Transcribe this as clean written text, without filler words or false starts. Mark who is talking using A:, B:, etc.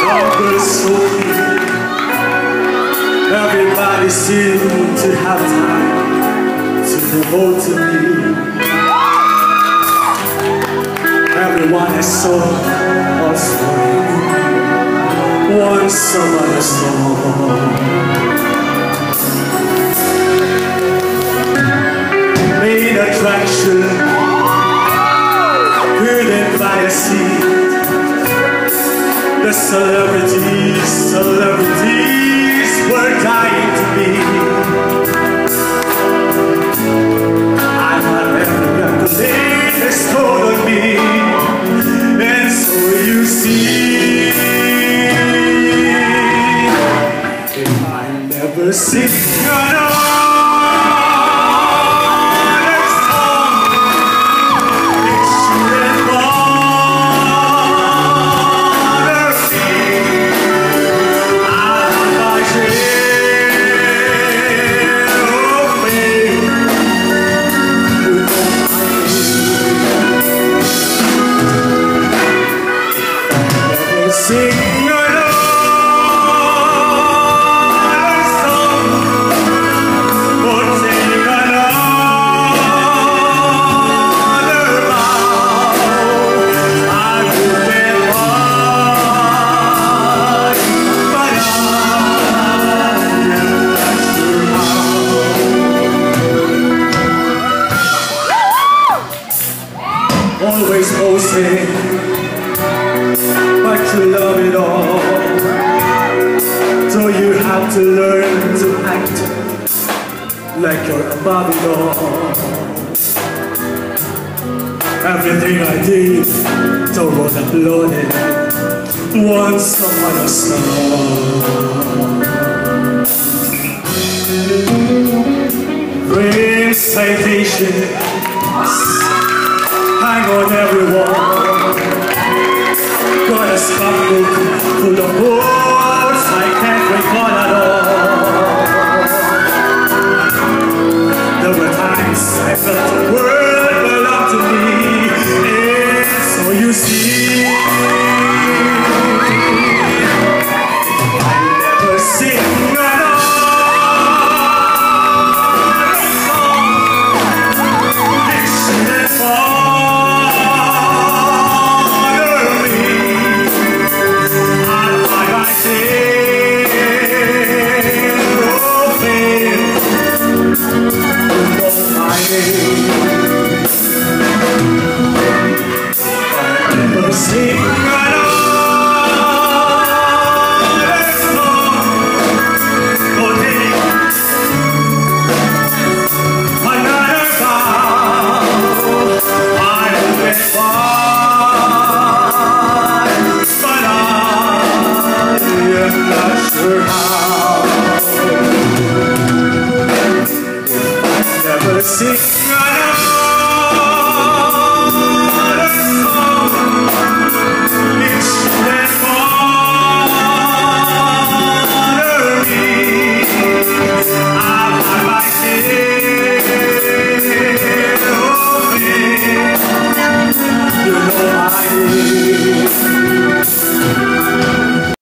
A: numbers so few. Everybody seemed to have time to devote to me. Everyone I saw was for you. One summer song. Main attraction, hidden by a sea. The celebrities were dying to be. I had every accolade bestowed on me, and so you see, if I never sing another song, it shouldn't bother me. Sing another song, or take another vow. I will get mine, but I am not sure how. Always posting, but you love it all. So you have to learn to act like you're above it all. Everything I did toward uploaded one summer song. Rain citations hang on every wall. Got a scrapbook full of words I can't recall at all. There were times I felt the world belonged to me, and so you see, I never sing another song. It shouldn't bother me. Sing another song, or take another vow. I will get by, but I am not sure how. If I never sing